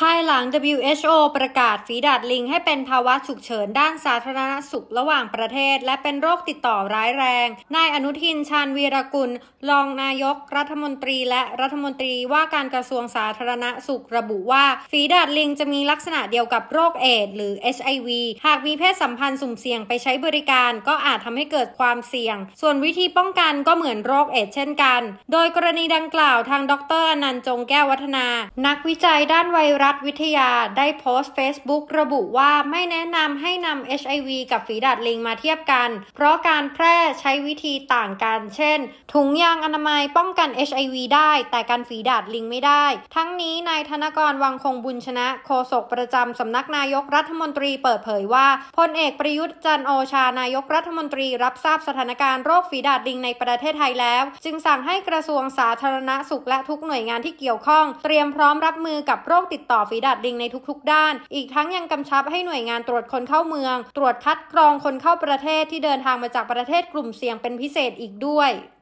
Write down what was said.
ายหลัง WHO ประกาศฝีดาษลิงให้เป็นภาวะฉุกเฉินด้านสาธารณสุขระหว่างประเทศและเป็นโรคติดต่อร้ายแรงนายอนุทิน ชาญวีรกุลรองนายกรัฐมนตรีและรัฐมนตรีว่าการกระทรวงสาธารณสุขระบุว่าฝีดาษลิงจะมีลักษณะเดียวกับโรคเอดส์หรือ HIV หากมีเพศสัมพันธ์สุ่มเสี่ยงไปใช้บริการก็อาจทำให้เกิดความเสี่ยงส่วนวิธีป้องกันก็เหมือนโรคเอดส์เช่นกันโดยกรณีดังกล่าวทางดร.อนันต์ จงแก้ววัฒนานักวิจัยด้านไวรัสวิทยาได้โพสต์ Facebook ระบุว่าไม่แนะนำให้นำ HIV กับฝีดาษลิงมาเทียบกันเพราะการแพร่ใช้วิธีต่างกันเช่นถุงยางอนามัยป้องกัน HIV ได้แต่กันฝีดาษลิงไม่ได้ทั้งนี้นายธนกร วังคงบุญชนะโฆษกประจำสำนักนายกรัฐมนตรีเปิดเผยว่าพลเอกประยุทธ์จันทร์โอชานายกรัฐมนตรีรับทราบสถานการณ์โรคฝีดาษลิงในประเทศไทยแล้วจึงสั่งให้กระทรวงสาธารณสุขและทุกหน่วยงานที่เกี่ยวข้องเตรียมพร้อมรับมือกับโรคติดต่อฝีดาษลิงในทุกๆด้านอีกทั้งยังกำชับให้หน่วยงานตรวจคนเข้าเมืองตรวจคัดกรองคนเข้าประเทศที่เดินทางมาจากประเทศกลุ่มเสี่ยงเป็นพิเศษอีกด้วย